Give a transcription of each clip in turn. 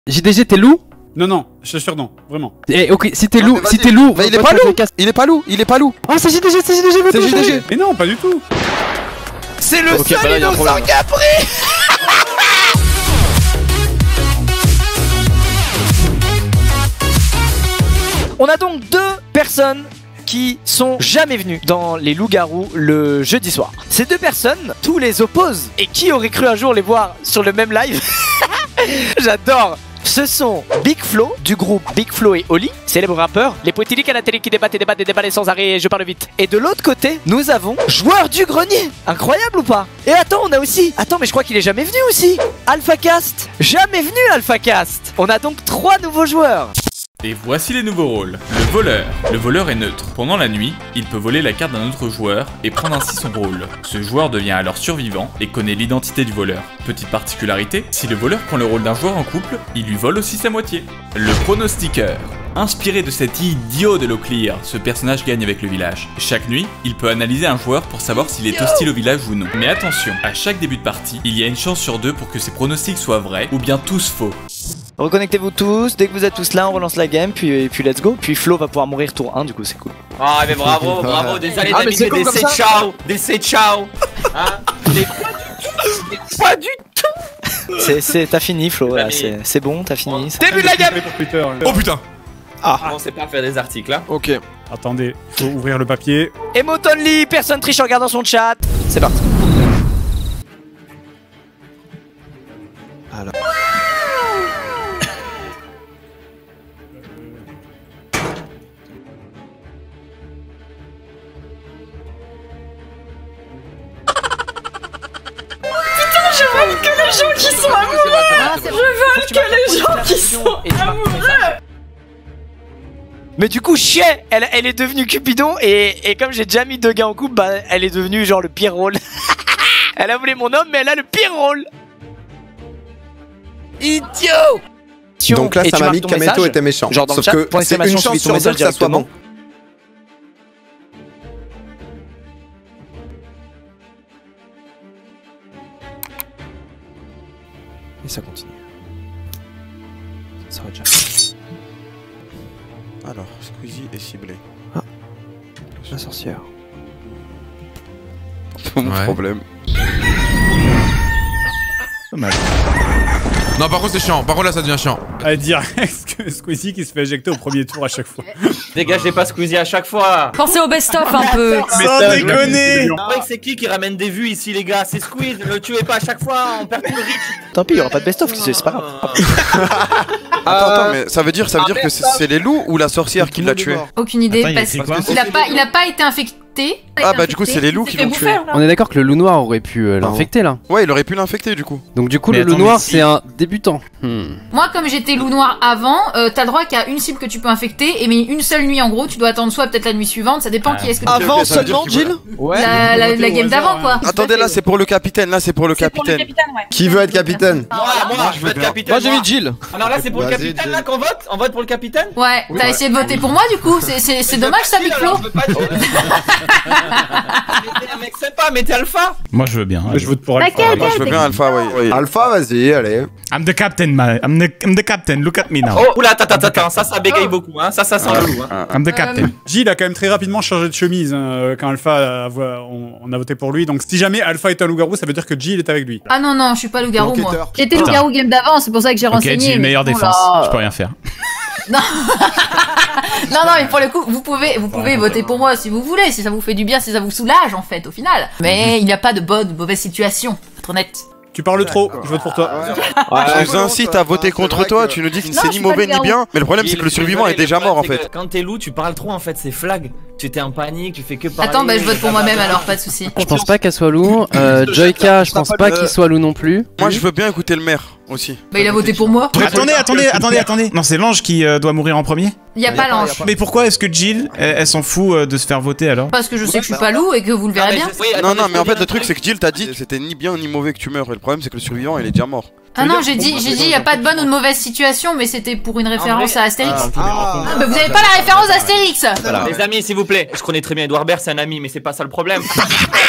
JDG, t'es loup? Non, non, je t'assure, non, vraiment. Eh, ok, si t'es loup, si t'es loup. Bah, il est pas loup! Il est pas loup! Il est pas loup! Oh, c'est JDG, c'est JDG, C'est JDG! Mais non, pas du tout! C'est le Ok, seul innocent qui a pris! On a donc deux personnes qui sont jamais venues dans les loups-garous le jeudi soir. Ces deux personnes, tous les opposent. Et qui aurait cru un jour les voir sur le même live? J'adore. Ce sont Big Flo du groupe Big Flo et Oli, célèbre rappeur, les poétiques à la télé qui débattent et débattent et débattent sans arrêt, je parle vite. Et de l'autre côté, nous avons Joueur du Grenier. Incroyable ou pas? Et attends, on a aussi, mais je crois qu'il est jamais venu aussi, AlphaCast. Jamais venu AlphaCast. On a donc 3 nouveaux joueurs. Et voici les nouveaux rôles. Le voleur. Le voleur est neutre. Pendant la nuit, il peut voler la carte d'un autre joueur et prendre ainsi son rôle. Ce joueur devient alors survivant et connaît l'identité du voleur. Petite particularité, si le voleur prend le rôle d'un joueur en couple, il lui vole aussi sa moitié. Le pronostiqueur. Inspiré de cet idiot de Locklear, ce personnage gagne avec le village. Chaque nuit, il peut analyser un joueur pour savoir s'il est hostile au village ou non. Mais attention, à chaque début de partie, il y a une chance sur 2 pour que ses pronostics soient vrais ou bien tous faux. Reconnectez-vous tous, dès que vous êtes tous là, on relance la game, puis let's go. Puis Flo va pouvoir mourir tour 1, du coup c'est cool. Ah mais bravo, bravo, désolé d'habiter des ciao, des ciao. Hein, pas du tout. T'as fini Flo, là, c'est bon, t'as fini. Début de la game. Oh putain! Ah, on sait pas faire des articles là. Ok. Attendez, faut ouvrir le papier. Emote only, personne triche en regardant son chat. C'est parti. Alors. Je veux que les gens qui sont amoureux. Je veux que les gens qui sont amoureux. Mais du coup, Chie, elle est devenue Cupidon et comme j'ai déjà mis 2 gars en couple, bah elle est devenue genre le pire rôle. Elle a voulu mon homme, mais elle a le pire rôle. Idiot. Donc là, ça m'a mis que Kameto était méchant. Genre dans sauf le chat, que point c'est une d'exclamation, chance je lui sur 2 ton que ça soit bon. Et ça continue. Ça va déjà. Alors, Squeezie est ciblé. Ah, la sorcière. Pas mon problème. Pas mal. Non, par contre, c'est chiant. Par contre, là, ça devient chiant. À dire que Squeezie qui se fait éjecter au premier tour à chaque fois. Dégagez pas Squeezie à chaque fois. Pensez au best-of un peu. Sans déconner. C'est qui ramène des vues ici les gars? C'est Squeeze, le tuez pas à chaque fois, on perd tout le reach. Tant pis, il y aura pas de best-of, c'est pas grave. Attends, mais ça veut dire que c'est les loups ou la sorcière qui l'a tué? Aucune idée, parce qu'il a pas été infecté. Ah bah du coup c'est les loups qui l'ont tué. On est d'accord que le loup noir aurait pu l'infecter là. Ouais, il aurait pu l'infecter du coup. Donc du coup le loup noir c'est un débutant. Moi comme j'étais loup noir avant, t'as le droit qu'à une cible que tu peux infecter, et mais une seule nuit en gros, tu dois attendre soit peut-être la nuit suivante, ça dépend qui est-ce que tu veux. Avant seulement, Jill? Ouais. La game d'avant quoi. Attendez, là c'est pour le capitaine, Qui veut être capitaine? Moi je veux être capitaine. Moi j'ai mis Jill. Alors là c'est pour le capitaine là qu'on vote? On vote pour le capitaine? Ouais, t'as essayé de voter pour moi du coup, c'est dommage ça Big Flo. Un mec sympa, mais t'es Alpha. Moi, je veux bien. Je vote pour Alpha. Moi je veux bien Alpha, oui. Alpha, vas-y, allez. I'm the captain, man. I'm the captain. Look at me now. Oh, oula, attends, ça bégaye beaucoup, hein. Ça sent le loup, hein. I'm the captain. Gilles a quand même très rapidement changé de chemise quand Alpha on a voté pour lui. Donc si jamais Alpha est un loup-garou, ça veut dire que Gilles est avec lui. Ah non, je suis pas loup-garou moi. J'étais loup-garou game d'avant, c'est pour ça que j'ai renseigné. Ok, Gilles, meilleure défense. Je peux rien faire. Non. non, mais pour le coup, vous pouvez voter pour moi si vous voulez, si ça vous fait du bien, si ça vous soulage en fait, au final. Mais il n'y a pas de bonne ou mauvaise situation, pour être honnête. Tu parles trop, je vote pour toi. Je nous incite à voter contre toi, tu nous dis que c'est ni mauvais ni bien, mais le problème c'est que le survivant est déjà mort en fait. Quand t'es loup, tu parles trop en fait, c'est flag. Tu t'es en panique, tu fais que parler. Attends, bah je vote pour moi-même alors, pas de soucis. Je pense pas qu'elle soit loup. Joyka, je pense pas qu'il soit loup non plus. Moi je veux bien écouter le maire aussi. Bah il a voté pour moi. Attendez. Non, c'est l'ange qui doit mourir en premier? Y a pas l'ange. Mais pourquoi est-ce que Jill, elle s'en fout de se faire voter alors? Parce que je sais que je suis pas loup et que vous le verrez bien. Non, mais en fait le truc c'est que Jill t'a dit que c'était ni bien ni mauvais que tu meurs. Et le problème c'est que le survivant il est déjà mort. Ah non, j'ai dit y a pas de bonne ou de mauvaise situation, mais c'était pour une référence à Astérix. Ah bah vous avez pas la référence d'Astérix. Les amis, s'il vous plaît. Je connais très bien Edouard Baird, c'est un ami, mais c'est pas ça le problème.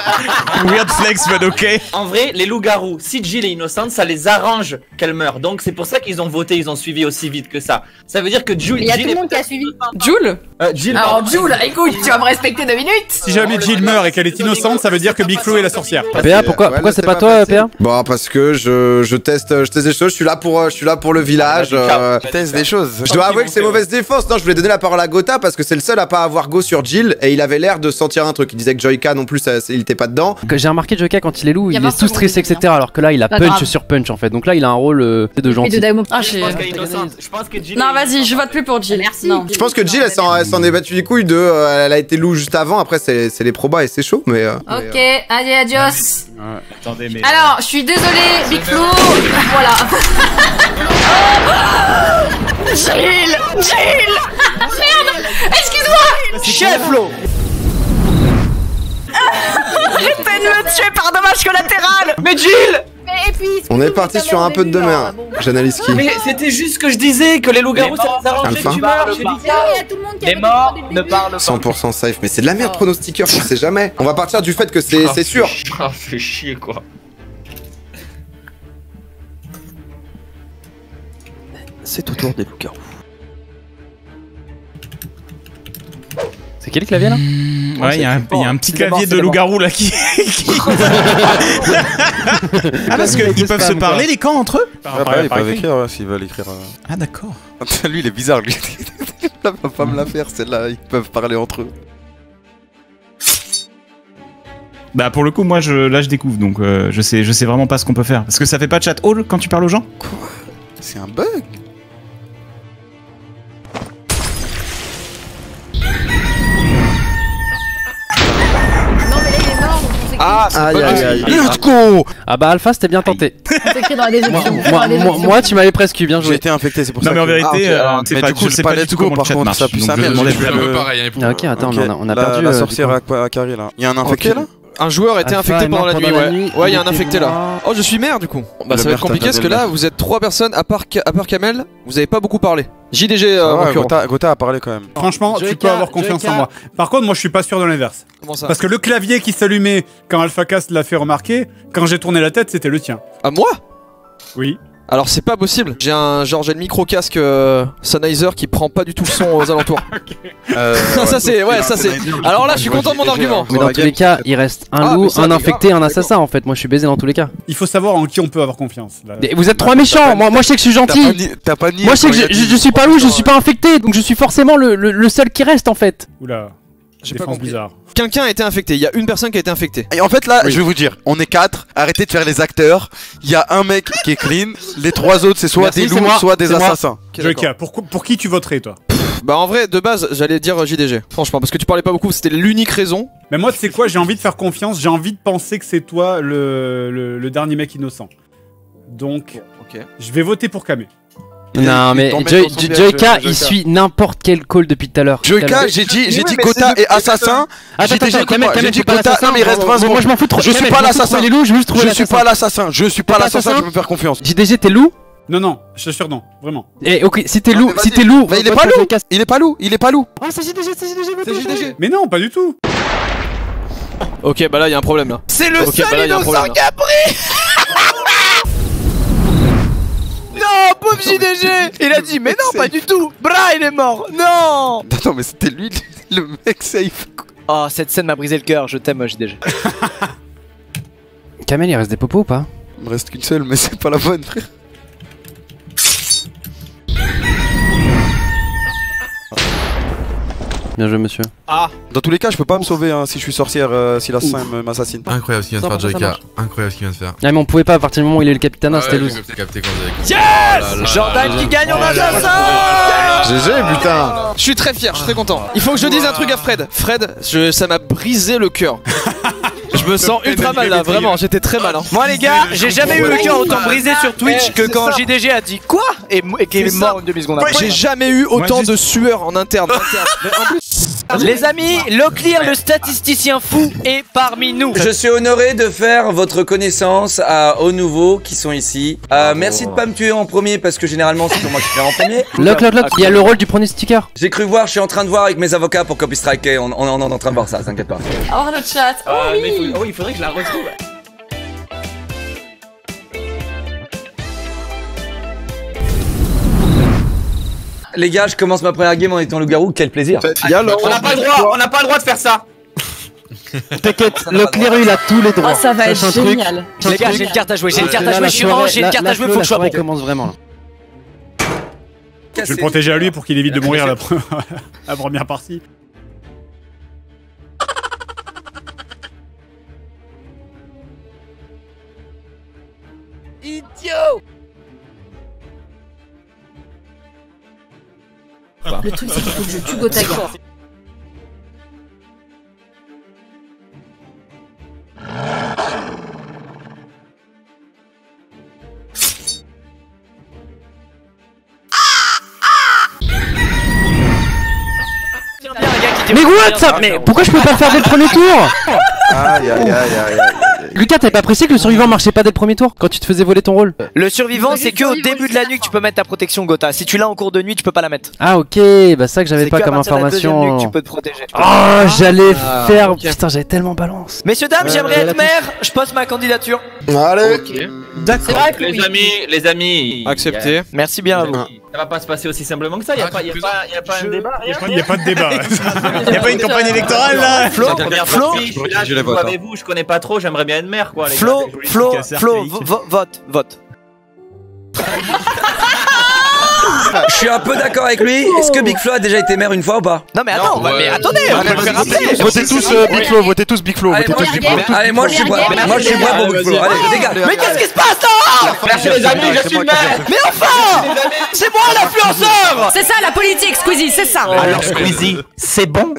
Weird flex, but ok. En vrai, les loups-garous, si Jill est innocente, ça les arrange qu'elle meure. Donc c'est pour ça qu'ils ont voté, ils ont suivi aussi vite que ça. Ça veut dire que Jill. Il y a tout le monde qui a suivi. Jules Jill. Alors Jules, écoute, tu vas me respecter 2 minutes. Si jamais Jill meurt et qu'elle est innocente, ça veut dire que Big Flo est la sorcière. PA, pourquoi c'est pas toi, PA? Bon, parce que je teste des choses, je suis là pour le village. Je teste des choses. Je dois avouer que c'est mauvaise défense. Non, je voulais donner la parole à Gotha parce que c'est le seul à pas avoir go sur Jill et il avait l'air de sentir un truc. Il disait que Joyka non plus, il était pas dedans. J'ai remarqué Joyka quand il est loup, il est tout stressé, etc. Alors que là, il a punch sur punch en fait. Donc là, il a un rôle de gentil. Ah, Je pense qu'elle est innocente. Je pense que Jill. Non, vas-y, je vote plus pour Jill. Merci. Non. Je pense que Jill, elle s'en est battu les couilles elle a été loup juste avant. Après, c'est les probas et c'est chaud, mais. Ok, allez, adios. Attendez, mais. Alors, je suis désolée, Big Flo. Voilà. Jill. Merde. Excuse-moi. Chef Flo. Arrêtez de me tuer par dommage collatéral. Mais Jill. Et puis, On est parti sur un peu de demain. J'analyse qui. Mais c'était juste ce que je disais, que les loups-garous ça les arrange que tu meurs. il y a tout le monde qui a Les morts ne parlent pas. 100% safe, mais c'est de la merde pronostiqueur, on sait jamais. On va partir du fait que c'est sûr. Ah, fais chier quoi. C'est au tour des loups-garous. C'est quel clavier là? Ouais, il y a un petit C'est d'abord, clavier c'est de d'abord. loup-garou là qui. Ah, parce qu'ils peuvent se parler les camps entre eux? Après, ils peuvent écrire s'ils veulent écrire. Ah, d'accord. Lui, il est bizarre, lui. Il va pas me la faire, celle-là. Ils peuvent parler entre eux. Bah, pour le coup, moi, là, je découvre, donc je sais vraiment pas ce qu'on peut faire. Parce que ça fait pas chat all quand tu parles aux gens? Quoi? C'est un bug? Non, mais là, il est mort, donc on s'écrit. Ah, aïe aïe aïe. Let's go! Ah bah Alpha, c'était bien tenté. On s'écrit dans la description. Moi, tu m'avais presque eu, bien J'ai joué. été infecté, c'est pour Non, ça mais en que- vérité, Mais c'est pas, du coup, je sais c'est pas pas du let's tout go, comment le par chat contre, marche. ça pue donc sa je mère, demandais je plus vais à le- eux. Pareil, hein, Ok, attends, on a la perdu. sorcière à Carré là. Il y a un infecté là? Un joueur était Alpha infecté est pendant mort la nuit, pendant la ouais. nuit, Ouais, il y a il un était infecté là. mort. Oh, je suis maire du coup. Bah, Le ça va être maire, compliqué t'as parce que pas là, de vous êtes 3 personnes, à part Kamel, vous avez pas beaucoup parlé. JDG en Ouais, l'occurrence. Gotha a parlé quand même. Franchement, tu Joyka, peux avoir confiance en moi. Par contre, moi, je suis pas sûr de l'inverse. Comment ça? Parce que le clavier qui s'allumait quand AlphaCast l'a fait remarquer, quand j'ai tourné la tête, c'était le tien. À moi? Oui. Alors c'est pas possible. J'ai le micro casque Sennheiser qui prend pas du tout le son aux alentours. Ça c'est Alors là, je suis content de mon argument. Mais dans tous les cas, il reste un Ah, loup, mais ça, un c'est infecté, grave, un assassin en fait. Moi, je suis baisé dans tous les cas. Il faut savoir en qui on peut avoir confiance. Là. Et vous êtes trois méchants. Moi, je sais que je suis gentil. T'as pas nié. Moi, je sais que je suis pas loup, je suis pas infecté, donc je suis forcément le seul qui reste en fait. Oula. J'ai pas Défense compris. bizarre. Quelqu'un a été infecté. Il y a une personne qui a été infectée. Et en fait là, je vais vous dire, on est 4, arrêtez de faire les acteurs. Il y a un mec qui est clean, les 3 autres c'est soit Merci, des c'est loups, moi, soit des c'est moi. assassins. Ok, Joyka, pour qui tu voterais, toi? Bah en vrai, de base, j'allais dire JDG. Franchement, parce que tu parlais pas beaucoup, c'était l'unique raison. Mais moi, tu sais quoi, j'ai envie de faire confiance, j'ai envie de penser que c'est toi le dernier mec innocent. Donc, Ok. je vais voter pour Kamé. Non, mais Joyka, il suit n'importe quel call depuis tout à l'heure. Joyka, j'ai dit Gotha est assassin. J'ai dit Gotha, non mais il reste 20 secondes. Moi, je m'en fous trop. Je suis pas l'assassin. Les loups, je veux juste trouver Je suis pas l'assassin. Je suis pas l'assassin, je peux me faire confiance. JDG, t'es loup? Non, je t'assure non, vraiment. Et ok, si t'es loup, mais si vas-y. t'es loup, Mais il est pas loup. Il est pas loup. Il est pas loup. Oh, c'est JDG, c'est JDG. Mais non, pas du tout. Ok, bah là, il y a un problème là. C'est le Ok, bah là, seul y a un innocent problème, qui a pris. Non, pauvre JDG. Il a dit mais non, pas du tout. Bra, il est mort. Non. Attends, mais c'était lui le mec safe. Oh, cette scène m'a brisé le cœur. Je t'aime, JDG. Kamel, il reste des popos ou pas? Il me reste qu'une seule, mais c'est pas la bonne, frère. Bien joué, monsieur. Dans tous les cas, je peux pas me sauver hein, si je suis sorcière, si l'assassin m'assassine. Incroyable ce qu'il vient de faire, Joyka. Incroyable ce qu'il vient de faire. Ah, mais on pouvait pas à partir du moment où il est le capitana, c'était loose. J'ai capté quand vous avez Yes. Jordan qui gagne en assassin. GG, putain. Je suis très fier, je suis très content. Il faut que je dise un truc à Fred. Fred, ça m'a brisé le cœur. Je me sens ultra mal là, vraiment, j'étais très mal. Hein. Moi les gars, j'ai jamais eu le cœur autant brisé sur Twitch que quand JDG a dit quoi et qu'il est mort une demi-seconde après. J'ai jamais eu autant de sueur en interne. Mais en plus, Les amis, Locklear, le statisticien fou, est parmi nous. Je suis honoré de faire votre connaissance aux nouveaux qui sont ici. Merci de pas me tuer en premier parce que généralement c'est pour moi qui fais en premier. Lock, il y a le rôle du pronostiqueur. J'ai cru voir, je suis en train de voir avec mes avocats pour qu'on puisse striker. On est en train de voir ça, t'inquiète pas. Oh le chat. Oh oui. il faudrait que je la retrouve. Les gars, je commence ma première game en étant loup-garou, quel plaisir. On n'a pas le droit de faire ça. T'inquiète, Locklear il a tous les droits. Oh ça va être génial. Les gars, j'ai une carte à jouer, j'ai une carte à jouer, je suis orange, j'ai une carte à jouer, faut que je sois bon. Commence vraiment là. Je vais le protéger à lui pour qu'il évite de mourir la première partie. Idiot. Le truc c'est qu'il faut que je tue Gotaga. Mais what ça? Mais pourquoi je peux pas le faire dès le premier tour? Aïe. Lucas, t'avais pas apprécié que le survivant marchait pas dès le premier tour quand tu te faisais voler ton rôle? Le survivant, c'est que au début de la nuit que tu peux mettre ta protection Gotha. Si tu l'as en cours de nuit, tu peux pas la mettre. Ah ok, bah ça que j'avais pas comme information. Tu peux te protéger. Oh, j'allais faire. Putain, j'avais tellement balance. Messieurs dames, j'aimerais être maire. Je pose ma candidature. Allez. D'accord. Les amis. Accepté. Merci bien à vous. Ça va pas se passer aussi simplement que ça. Y a pas un débat. Il y a pas de débat. Il y a pas une campagne électorale là. Flo, je joue avec vous, je connais pas trop, j'aimerais bien être maire quoi. Flo, vote. Je suis un peu d'accord avec lui. Est-ce que Big Flo a déjà été maire une fois ou pas? Non mais attends, mais attendez, on va le faire rappeler. Votez tous Big Flo, votez tous Big Flo. Allez, moi je suis prêt pour Big Flo. Allez, dégage. Mais qu'est-ce qui se passe là? Merci les amis, je suis le maire. Mais enfin, c'est moi l'influenceur. C'est ça la politique, Squeezie, c'est ça. Alors Squeezie, c'est bon.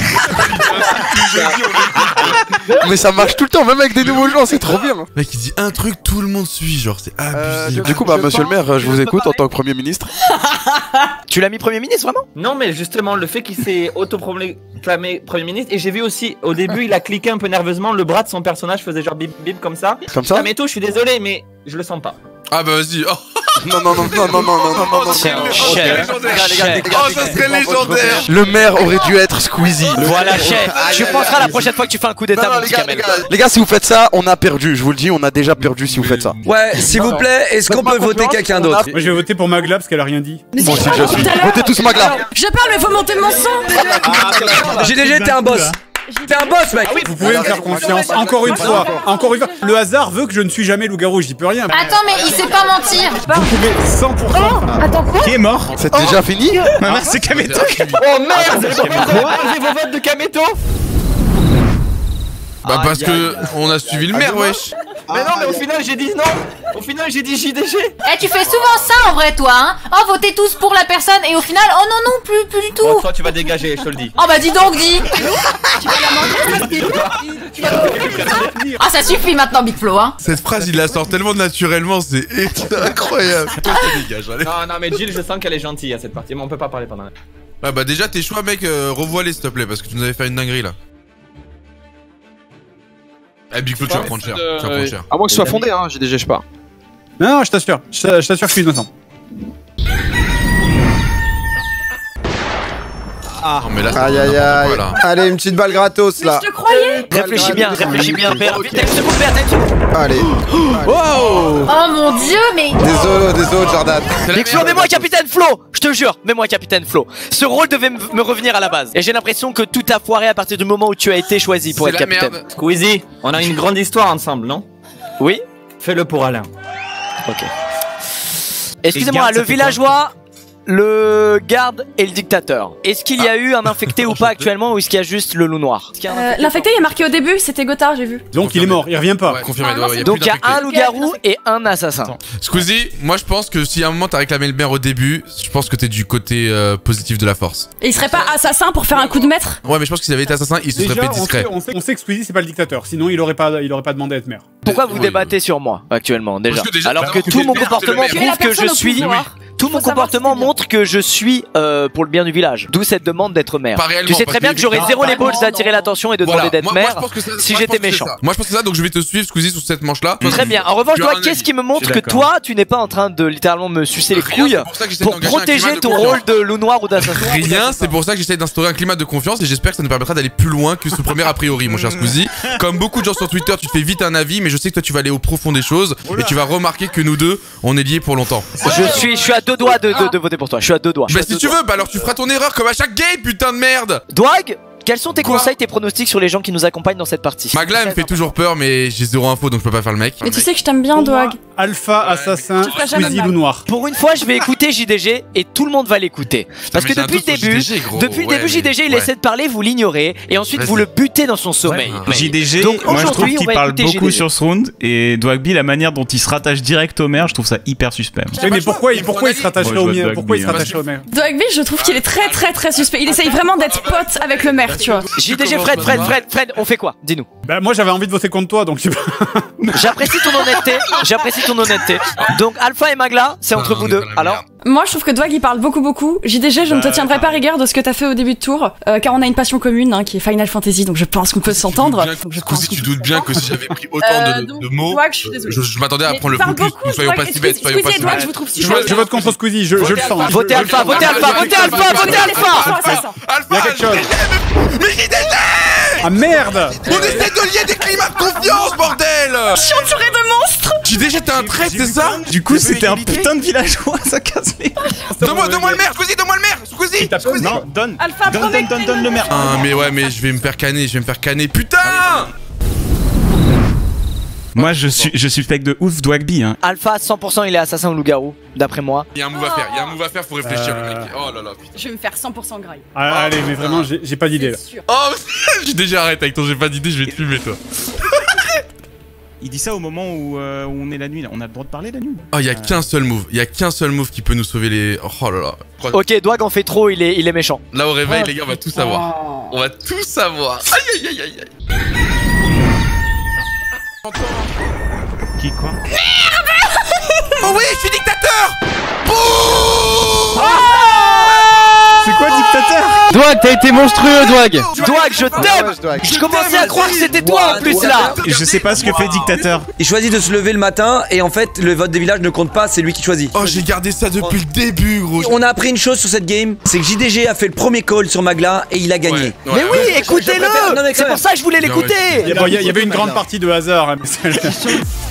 Mais ça marche tout le temps, même avec des nouveaux gens, c'est trop bien. Mec, il dit un truc, tout le monde suit, genre c'est abusé. Du coup, bah monsieur le maire, je vous écoute en tant que Premier ministre. Tu l'as mis Premier ministre vraiment? Non mais justement le fait qu'il s'est autoproclamé Premier ministre, et j'ai vu aussi au début il a cliqué un peu nerveusement, le bras de son personnage faisait genre bip bip comme ça. Comme ça? Kameto, je suis désolé mais je le sens pas. Ah bah vas-y. Oh. Non. ça serait légendaire. Le maire aurait dû être Squeezie. Voilà, chef. Tu penseras la prochaine fois que tu fais un coup d'état, mon petit Kamel. Les gars, si vous faites ça, on a perdu. Je vous le dis, on a déjà perdu si vous faites ça. Ouais, s'il vous plaît, est-ce qu'on peut voter quelqu'un d'autre? Moi je vais voter pour Magla parce qu'elle a rien dit. Moi aussi, je suis. Votez tous Magla. Je parle, mais faut monter mon son. GDG, t'es un boss. T'es un boss, mec. Vous pouvez me faire confiance. Encore une fois. Le hasard veut que je ne suis jamais loup-garou. J'y peux rien. Attends, mais il sait pas mentir. Vous pouvez 100%. Attends quoi? Qui est mort? C'est déjà fini? C'est Kameto. Oh merde, vous avez posé vos votes de Kameto? Bah parce que on a suivi le maire, wesh. Mais non, mais au final j'ai dit non. Au final j'ai dit JDG. Eh, tu fais souvent ça en vrai, toi, hein? Oh, votez tous pour la personne et au final, oh non, plus du tout. Bon, toi tu vas dégager, je te le dis. Oh bah dis donc, dis. Ah, ça suffit maintenant, Big Flo, hein. Cette phrase il la sort tellement naturellement, c'est incroyable. Toi tu dégages, allez. Non, mais Jill, je sens qu'elle est gentille à cette partie, mais on peut pas parler pendant la... Ah bah déjà tes choix mec, revois-les s'il te plaît parce que tu nous avais fait une dinguerie là. Eh Big Flo, tu vas prendre cher. À moins que ce soit fondé, hein, GDG, je sais pas. Non, je t'assure. Je t'assure que je suis innocent. Ah, mais là, aïe. Allez, une petite balle gratos là. Je te croyais. Réfléchis bien, père. Vite, Allez. Wow. Oh mon dieu, mais. Désolé, Jordan. Big Flo, mets-moi capitaine Flo. Je te jure, mets-moi capitaine Flo. Ce rôle devait me revenir à la base. Et j'ai l'impression que tout a foiré à partir du moment où tu as été choisi pour être capitaine. Squeezie, on a une grande histoire ensemble, non? Oui. Fais-le pour Alain. Ok. Excusez-moi, le villageois, le garde et le dictateur. Est-ce qu'il y a eu un infecté ou pas actuellement, ou est-ce qu'il y a juste le loup noir? L'infecté il est marqué au début, c'était Gotha, j'ai vu. Donc il est mort, il revient pas. Ouais, confirmé. Donc il y a un loup-garou et un assassin. Squeezie, moi je pense que si à un moment t'as réclamé le maire au début, je pense que t'es du côté positif de la force. Et il serait pas assassin pour faire un coup de maître? Ouais, mais je pense que s'il avait été assassin, il se serait fait discret. On sait que Squeezie c'est pas le dictateur, sinon il aurait pas demandé à être maire. Pourquoi vous débattez sur moi actuellement déjà? Parce que déjà, alors que tout mon comportement prouve que je suis Tout mon comportement montre que je suis pour le bien du village. D'où cette demande d'être maire. Tu sais très bien que j'aurais zéro les balls d'attirer l'attention et de demander d'être maire si j'étais méchant. Moi je pense que ça, donc je vais te suivre Squeezie sur cette manche là. Très bien. En revanche, toi, qu'est-ce qui me montre que toi, tu n'es pas en train de littéralement me sucer les couilles pour protéger ton rôle de loup noir ou d'assassin? Rien, c'est pour ça que j'essaie d'instaurer un climat de confiance et j'espère que ça nous permettra d'aller plus loin que ce premier a priori, mon cher Squeezie. Comme beaucoup de gens sur Twitter, tu te fais vite un avis, mais je sais que toi tu vas aller au profond des choses et tu vas remarquer que nous deux, on est liés pour longtemps. Je suis à 2 doigts de voter pour toi. Je suis à 2 doigts. Bah si tu veux, bah alors tu feras ton erreur comme à chaque game, putain de merde. Dwag, quels sont tes conseils, tes pronostics sur les gens qui nous accompagnent dans cette partie? Magla me fait toujours peur, mais j'ai zéro info donc je peux pas faire le mec. Mais tu sais que je t'aime bien, Dwag. Alpha, assassin, Squeezie, loup noir. Pour une fois, je vais écouter JDG et tout le monde va l'écouter. Parce que depuis le début, JDG il essaie de parler, vous l'ignorez et ensuite vous le butez dans son sommeil. JDG, donc moi je trouve qu'il parle beaucoup JDG. sur ce round et Dwagby, la manière dont il se rattache direct au maire, je trouve ça hyper suspect. Oui, mais pourquoi il se rattacherait au maire? Pourquoi il se rattacherait au maire? Dwagby, je trouve qu'il est très suspect. Il essaye vraiment d'être pote avec le maire, tu vois. JDG, Fred, on fait quoi? Dis-nous. Bah moi j'avais envie de voter contre toi donc tu peux. J'apprécie ton honnêteté. Donc Alpha et Magla, c'est entre vous deux. Alors moi je trouve que Dwag il parle beaucoup. JDG, je ne te tiendrai pas rigueur de ce que t'as fait au début de tour, car on a une passion commune qui est Final Fantasy, donc je pense qu'on peut s'entendre. Tu doutes bien que si j'avais pris autant de mots, Dwag, je suis désolée. Je m'attendais à prendre le focus. Nous soyons pas si bêtes, soyons pas si bêtes. Je vote contre Squeezie, je le sens. Votez Alpha. Il y a quelque chose. Mais JDG! Ah merde! On essaie de lier des climats de confiance, bordel! Chanturé de monstres! JDG, t'es un trait, c'est ça? Du coup, c'était un putain de villageois, ça casse les. Donne-moi le maire, Squeezie, donne-moi le maire! Squeezie! Non, donne le maire. Ah, mais ouais, mais je vais me faire canner, putain! Moi, je suis fake de ouf Dwagby. Alpha, 100% il est assassin ou loup-garou, d'après moi. Il y a un move à faire, faut réfléchir, le mec. Oh là là, putain. Je vais me faire 100% graille. Allez, mais vraiment, j'ai pas d'idée là. Oh, j'ai déjà arrêté avec ton j'ai pas d'idée, je vais te fumer, toi. Il dit ça au moment où on est la nuit. On a le droit de parler la nuit. Oh, il y a qu'un seul move qui peut nous sauver les. Oh là là. Ok, Dwag en fait trop, il est méchant. Là au réveil, les gars, on va tout savoir. On va tout savoir. Aïe. Qui quoi? Merde! Oh oui, je suis dictateur! C'est quoi dictateur? Dwag, t'as été monstrueux, Dwag! Dwag, je t'aime! Je commençais à croire que c'était toi en plus là! Je sais pas ce que fait dictateur. Il choisit de se lever le matin et en fait le vote des villages ne compte pas, c'est lui qui choisit. Oh, j'ai gardé ça depuis le début, gros. On a appris une chose sur cette game, c'est que JDG a fait le premier call sur Magla et il a gagné. Mais oui, écoutez-le! C'est pour ça que je voulais l'écouter! Il y avait une grande partie de hasard.